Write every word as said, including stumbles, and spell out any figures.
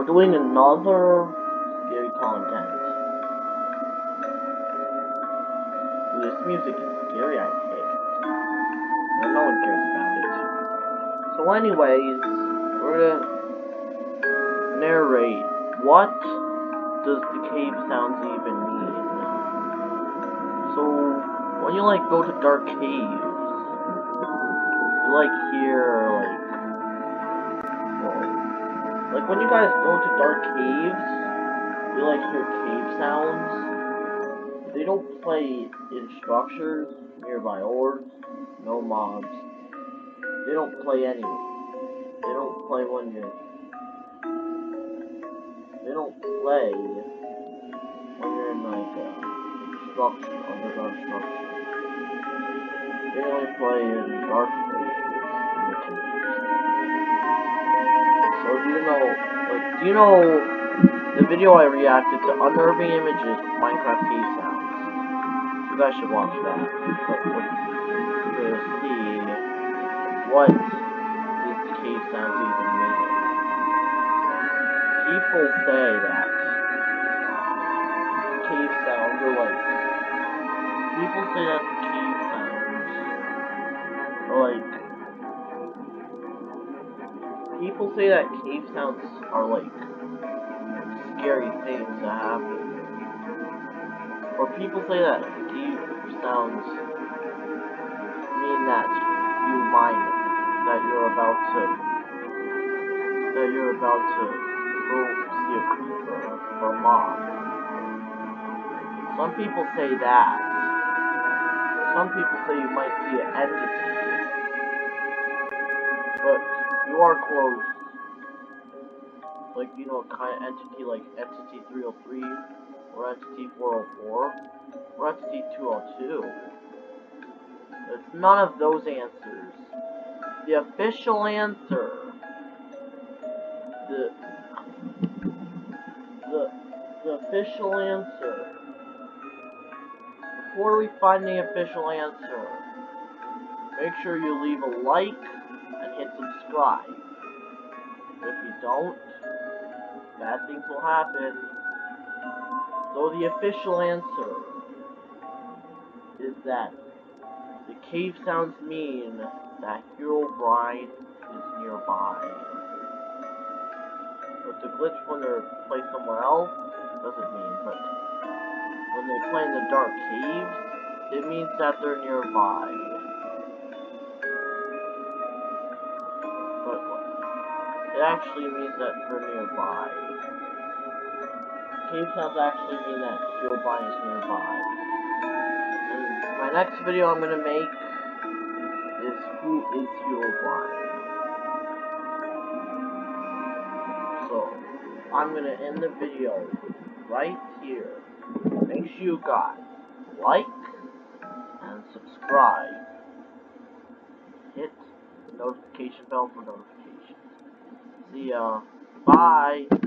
we're doing another scary content. Ooh, this music is scary, I think. Well, no one cares about it. So anyways, we're gonna narrate what does the cave sounds even mean. So when you like go to dark caves, you like hear like well, like when you guys go to dark caves, you like hear cave sounds. They don't play in structures, nearby orbs, no mobs. They don't play any. They don't play when you're. They don't play when you're in like a structure, underground structure. They only play in dark places in the caves. So do you know? Like, do you know the video I reacted to unnerving images with Minecraft cave sounds? You guys should watch that. But what, to see what does cave sounds even mean? People say that cave sounds are like. People say that the cave sounds are like. People say that cave sounds are like scary things that happen. Or people say that cave sounds mean that you might that you're about to that you're about to go see a creeper or a mob. Some people say that. Some people say you might see an entity. But you are close. Like, you know, a kind of entity like Entity three oh three, or Entity four oh four, or Entity two oh two. It's none of those answers. The official answer, the, the, the official answer, before we find the official answer, make sure you leave a like and hit subscribe. If you don't, bad things will happen. So the official answer is that the cave sounds mean that Herobrine is nearby. But the glitch when they're placed somewhere else doesn't mean, but when they play in the dark caves, it means that they're nearby. But it actually means that they're nearby. Cave sounds actually mean that Herobrine is nearby. And my next video I'm gonna make is who is Herobrine. So I'm gonna end the video right here. Make sure you guys like and subscribe. Hit the notification bell for notifications. See ya. Bye.